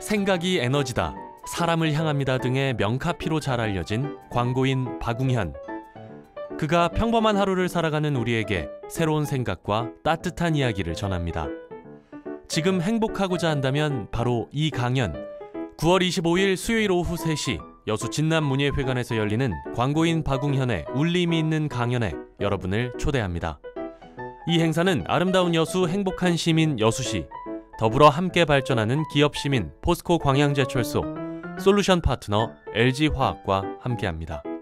생각이 에너지다, 사람을 향합니다 등의 명카피로 잘 알려진 광고인 박웅현. 그가 평범한 하루를 살아가는 우리에게 새로운 생각과 따뜻한 이야기를 전합니다. 지금 행복하고자 한다면 바로 이 강연, 9월 25일 수요일 오후 3시 여수 진남문예회관에서 열리는 광고인 박웅현의 울림이 있는 강연에 여러분을 초대합니다. 이 행사는 아름다운 여수, 행복한 시민 여수시, 더불어 함께 발전하는 기업시민 포스코 광양제철소, 솔루션 파트너 LG화학과 함께합니다.